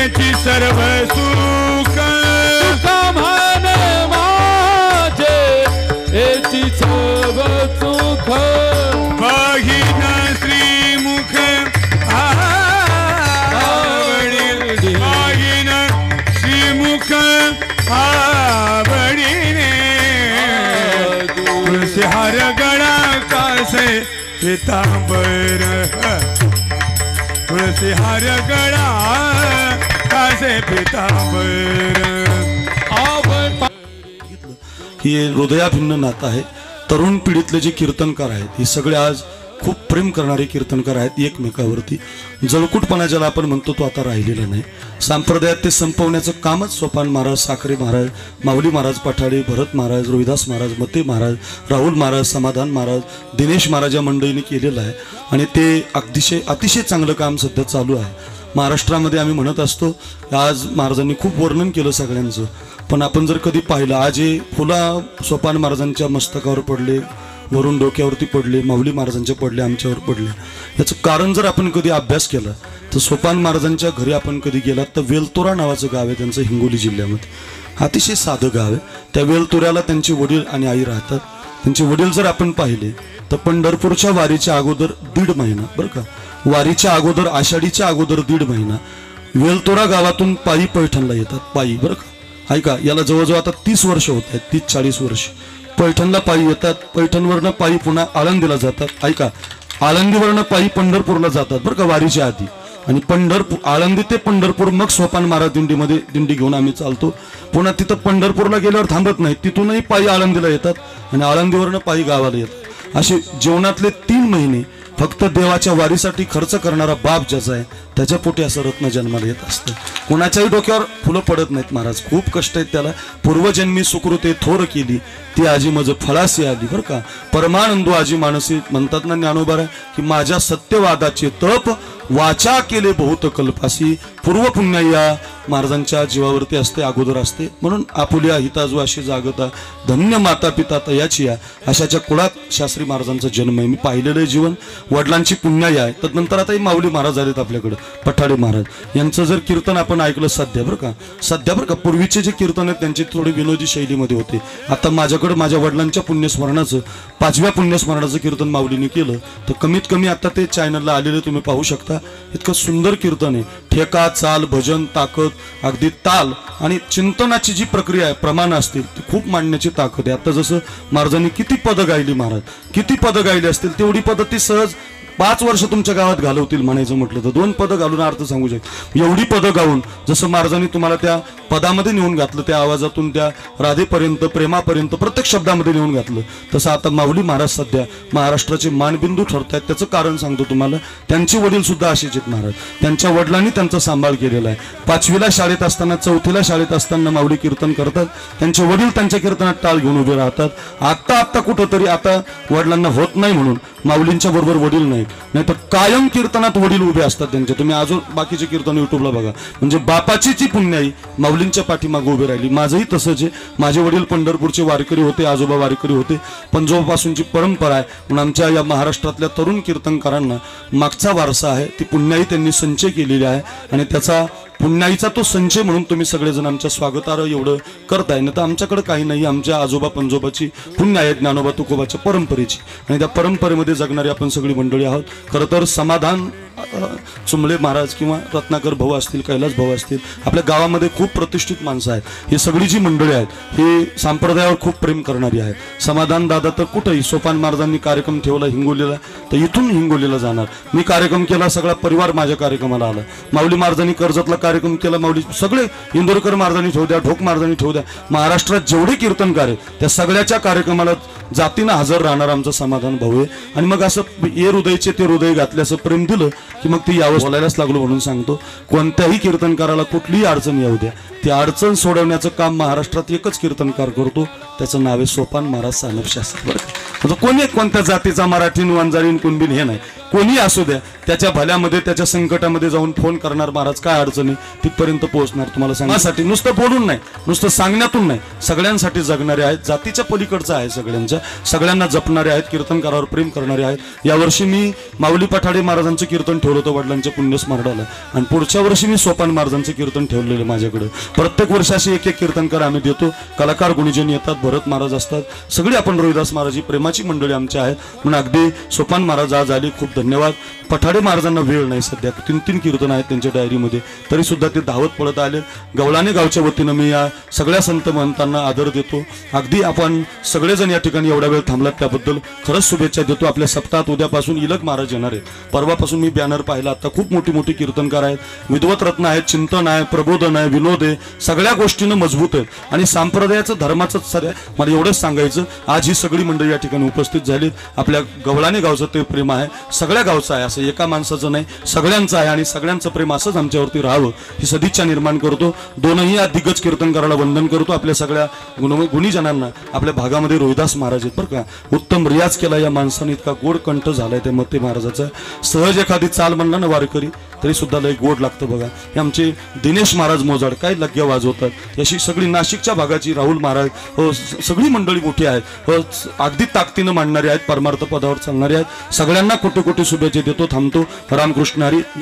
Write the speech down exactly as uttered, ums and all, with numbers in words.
त्याची सर्व सुख कामान माझे याची सर्व सुख पाहिन श्रीमुख आवडी पाहिन श्रीमुख आवडीने तुळशी हार गळा कासे पितांबर तुळशी हार गळा कासे पितांबर ही हृदयाभिन्न नातं आहे। तरुण पिढीतले जे कीर्तनकार आहेत हे सगळे आज खूप प्रेम करणारे कीर्तनकार आहेत एकमेकावरती। जळकुटपणा ज्याला आपण म्हणतो तो आता राहिलेला नाही। संप्रदायात ते संपवण्याचं कामच सोपान महाराज, साखरे महाराज, माऊली महाराज पठाडे, भरत महाराज, रोहिदास महाराज, मते महाराज, राहुल महाराज, समाधान महाराज, दिनेश महाराज या मंडळीने केलेलं आहे आणि ते अतिशय अतिशय चांगलं काम सध्या चालू आहे महाराष्ट्रामध्ये। आम्ही म्हणत असतो आज महाराजांनी खूप वर्णन केलं सगळ्यांचं, पण आपण जर कधी पाहिलं आज हे फुला सोपान महाराजांच्या मस्तकावर पडले, वरून डोक्यावरती पडले, माऊली महाराजांच्या पडले, आमच्यावर पडले, याचं कारण जर आपण कधी अभ्यास केला तर सोपान महाराजांच्या घरी आपण कधी गेलात तर वेलतोरा नावाचं गाव आहे त्यांचं हिंगोली जिल्ह्यामध्ये। अतिशय साधं गाव आहे। त्या वेलतोऱ्याला त्यांचे वडील आणि आई राहतात। त्यांचे वडील जर आपण पाहिले तर पंढरपूरच्या वारीच्या अगोदर दीड महिना बरं का, वारीच्या अगोदर आषाढीच्या अगोदर दीड महिना वेलतोरा गावातून पायी पैठणला येतात, पायी बरं का। ऐका, याला जवळजवळ आता तीस वर्ष होत आहेत, तीस चाळीस वर्ष पैठणला पायी येतात। पैठणवरनं पायी पुन्हा आळंदीला जातात। ऐका, आळंदीवरनं पायी पंढरपूरला जातात बरं का वारीच्या आधी, आणि पंढरपूर आळंदी ते पंढरपूर मग सोपान महाराज दिंडीमध्ये दिंडी घेऊन आम्ही चालतो। पुन्हा तिथं पंढरपूरला गेल्यावर थांबत नाही, तिथूनही पायी आळंदीला येतात आणि आळंदीवरनं पायी गावाला येतात। असे जीवनातले तीन महिने फक्त देवाच्या वारीसाठी खर्च करणारा बाप ज्याचा आहे त्याच्या पोटी असं रत्न जन्माला येत असतं। कोणाच्याही डोक्यावर फुलं पडत नाहीत महाराज, खूप कष्ट आहेत त्याला। पूर्वजन्मी सुकृते थोर केली ती आजी मज फळासी आली बरं का। परमानंदो आजी मानसी म्हणतात ना ज्ञानोबा की माझ्या सत्यवादाचे तप वाचा केले बहुत कल्पासी। पूर्व पुण्य या महाराजांच्या जीवावरती असते, अगोदर असते। म्हणून आपुल्या हिताजू अशी जागता धन्य माता पिता तयाची या अशाच्या कुळात शास्त्री महाराजांचा जन्म आहे। मी पाहिलेलं जीवन वडिलांची पुण्याई आहे। तदनंतर आता माऊली महाराज आलेत आपल्याकडे, पठाडे महाराज यांचं जर कीर्तन आपण ऐकलं सध्या बरं का, सध्या बरं का, पूर्वीचे जे कीर्तन आहेत त्यांची थोडी विनोदी शैलीमध्ये होते। आता माझ्याकडे माझ्या वडिलांच्या पुण्यस्मरणाचं पाचव्या पुण्यस्मरणाचं कीर्तन माऊलीने केलं तर कमीत कमी आता ते चॅनलला आलेले तुम्ही पाहू शकता। इतकं सुंदर कीर्तन आहे। ठेका, चाल, भजन, ताकद, अगदी ताल आणि चिंतनाची जी प्रक्रिया आहे, प्रमाण असतील ती खूप मांडण्याची ताकद आहे। आता जसं महाराजांनी किती पदं गायली, महाराज किती पदं गायली असतील तेवढी पदं ती सहज पाच वर्ष तुमच्या गावात घालवतील म्हणायचं म्हटलं तर। दोन पदं घालून अर्थ सांगू शकतो एवढी पदं गाऊन जसं महाराजांनी तुम्हाला त्या पदामध्ये नेऊन घातलं, त्या आवाजातून त्या राधेपर्यंत, प्रेमापर्यंत प्रत्येक शब्दामध्ये नेऊन घातलं, तसं आता माऊली महाराज सध्या महाराष्ट्राचे मानबिंदू ठरत आहेत। त्याचं कारण सांगतो तुम्हाला, त्यांचे वडील सुद्धा असेच आहेत महाराज। त्यांच्या वडिलांनी त्यांचा सांभाळ केलेला आहे। पाचवीला शाळेत असताना, चौथीला शाळेत असताना माऊली कीर्तन करतात, त्यांचे वडील त्यांच्या कीर्तनात टाळ घेऊन उभे राहतात। आत्ता आत्ता कुठंतरी आता वडिलांना होत नाही म्हणून माऊलींच्या बरोबर वडील नाही, नाहीतर कायम कीर्तनात वडील उभे असतात त्यांचे। तुम्ही अजून बाकीचे कीर्तन युट्यूबला बघा, म्हणजे बापाची ती पुण्याई माऊलींच्या पाठीमागे उभी राहिली। माझंही तसंच आहे। माझे वडील पंढरपूरचे वारकरी होते, आजोबा वारकरी होते, पंजोबापासूनची परंपरा आहे। म्हणून आमच्या या महाराष्ट्रातल्या तरुण कीर्तनकारांना मागचा वारसा आहे, ती पुण्याई त्यांनी संचय केलेली आहे आणि त्याचा पुण्याईचा तो संचय म्हणून तुम्ही सगळेजण आमच्या स्वागतार्ह एवढं करताय ना। तर आमच्याकडे काही नाही, आमच्या आजोबा पंजोबाची पुण्य आहे, ज्ञानोबा तुकोबाच्या परंपरेची, आणि त्या परंपरेमध्ये जगणारी आपण सगळी मंडळी आहोत। खरं तर समाधान चुंबळे महाराज किंवा रत्नाकर भाऊ असतील, कैलास भाऊ असतील, आपल्या गावामध्ये खूप प्रतिष्ठित माणसं आहेत। ही सगळी जी मंडळी आहेत हे संप्रदायावर खूप प्रेम करणारी आहेत। समाधान दादा तर कुठेही, सोपान महाराजांनी कार्यक्रम ठेवला हिंगोलीला तर इथून हिंगोलीला जाणार। मी कार्यक्रम केला, सगळा परिवार माझ्या कार्यक्रमाला आला। माऊली महाराजांनी कर्जतला कार्यक्रम केला, माऊली सगळे इंदोरकर महाराजांनी ठेवू द्या, ढोक महाराजांनी ठेवू द्या, महाराष्ट्रात जेवढे कीर्तनकार आहेत त्या सगळ्याच्या कार्यक्रमाला जातीनं हजर राहणार आमचं समाधान भाऊ आहे। आणि मग असं ये हृदयचे ते हृदय घातले असं प्रेम दिलं की मग ती यावं बोलायलाच लागलो। म्हणून सांगतो, कोणत्याही कीर्तनकाराला कुठलीही अडचण येऊ द्या, ती अडचण सोडवण्याचं काम महाराष्ट्रात एकच कीर्तनकार करतो, त्याचं नाव आहे सोपान महाराज सानप शास्त्री बरं। आता कोणी कोणत्या जातीचा मराठीन वंजारीन कुणबीन हे नाही, कोणी असू द्या, त्याच्या भल्यामध्ये त्याच्या संकटामध्ये जाऊन फोन करणार, महाराज काय अडचणी तिथपर्यंत पोहोचणार तुम्हाला सांगण्यासाठी. नुसतं बोलून नाही, नुसतं सांगण्यातून नाही, सगळ्यांसाठी जगणारे आहेत, जातीच्या पलीकडचं आहे सगळ्यांच्या, सगळ्यांना जपणारे आहेत, कीर्तनकारावर प्रेम करणारे आहेत. यावर्षी मी माऊली पठाडे महाराजांचं कीर्तन ठेवलं होतं वडिलांच्या पुण्यस्मरणाला, आणि पुढच्या वर्षी मी सोपान महाराजांचं कीर्तन ठेवलेलं माझ्याकडे. प्रत्येक वर्षी असे एक एक कीर्तनकार आम्ही देतो, कलाकार गुणीजन येतात, भरत महाराज असतात, सगळे आपण रोहिदास महाराजी प्रेमाची मंडळी आमच्या आहेत. म्हणून अगदी सोपान महाराज आज आले, खूप धन्यवाद. पठाडे महाराजांना वेळ नाही सध्या, तीन तीन कीर्तन आहेत त्यांच्या डायरीमध्ये, तरी सुद्धा ते धावत पळत आले. गवळाने गावच्या वतीनं मी या सगळ्या संत महंतांना आदर देतो. अगदी आपण सगळेजण या ठिकाणी एवढा वेळ थांबलात त्याबद्दल खरंच शुभेच्छा देतो. आपल्या सप्ताहात उद्यापासून इलग महाराज येणार आहेत. परवापासून मी बॅनर पाहिला, आता खूप मोठी मोठी कीर्तनकार आहेत, विद्वत रत्न आहेत, चिंतन आहे, प्रबोधन आहे, विनोद आहे, सगळ्या गोष्टीनं मजबूत आहेत. आणि संप्रदायाचं धर्माचं सर मला एवढंच सांगायचं, आज ही सगळी मंडळी या ठिकाणी उपस्थित झालीत. आपल्या गवळाने गावचं ते प्रेम आहे, सगळ्या गावचं आहे, असं एका माणसाचं नाही, सगळ्यांचं आहे. आणि सगळ्यांचं प्रेम असंच आमच्यावरती राहावं ही सदिच्छा निर्माण करतो. दोनही या दिग्गज कीर्तनकाराला वंदन करतो. आपल्या सगळ्या गुण गुणीजनांना आपल्या भागामध्ये रोहिदास महाराज आहेत बरं का, उत्तम रियाज केला या माणसाने, इतका गोड कंठ झालाय त्या मते महाराजाचा. सहज एखादी चाल म्हणला ना वारकरी तरी सुद्धा लय गोड लागतं बघा. हे आमचे दिनेश महाराज मोजाड काय लग्या वाजवतात. अशी सगळी नाशिकच्या भागाची राहुल महाराज हो, सगळी मंडळी मोठी आहेत, हो, अगदी ताकदीनं मांडणारी आहेत, परमार्थ पदावर चालणारी आहेत. सगळ्यांना कोटी कोटी शुभेच्छा देतो. थांबतो. रामकृष्ण हरी.